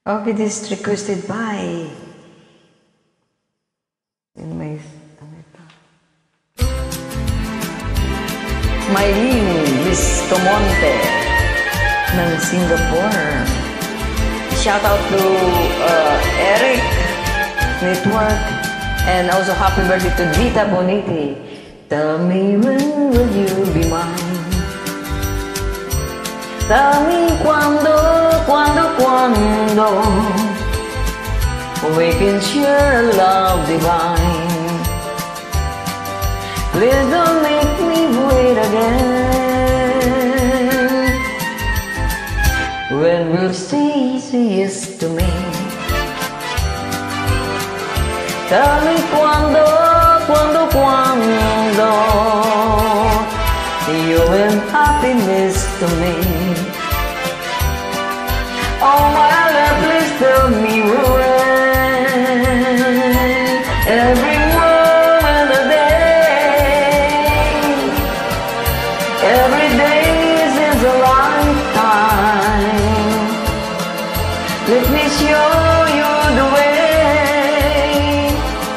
Okay, this is requested by Maylene Viscomonte ng Singapore. Shout out to Eric Network, and also happy birthday to Dita Boniti. Tell me, when will you be mine? Tell me quando we can share a love divine. Please don't make me wait again. When will say yes to me? Tell me quando you and happiness to me. Oh my love, please tell me when. Every moment of the day, every day is a lifetime. Let me show you the way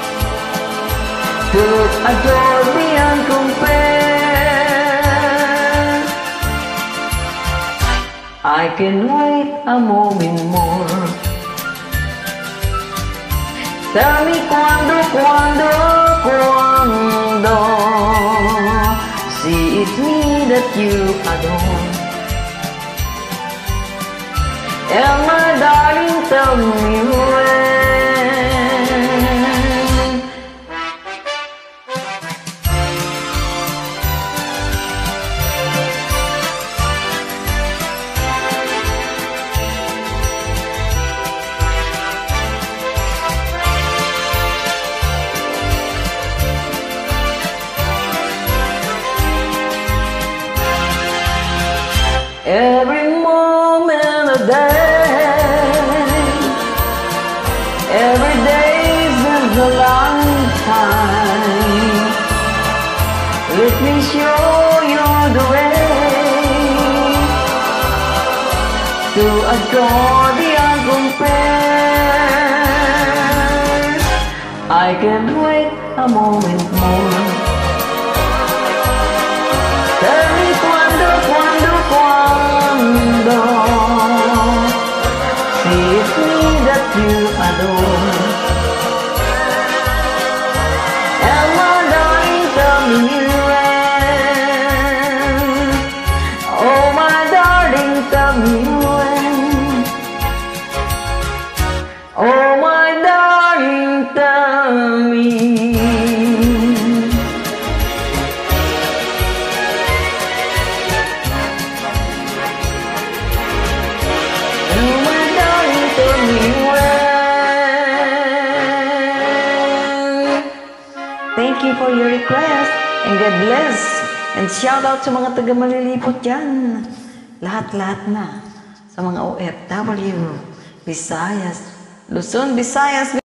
to adore beyond compare. I can wait a moment more. Tell me quando see it's me that you adore. And my darling, tell me when. Every moment of day, every day is a lifetime. Let me show you the way to adore the uncompared. I can't wait a moment more. Tell me quando see it's me that you adore. And my darling, tell me when. Oh my darling, tell me when. Oh my darling, tell me. Thank you for your request, and God bless. And shout out sa mga taga malilipot dyan. Lahat-lahat na. Sa mga OFW, Visayas, Luzon, Visayas,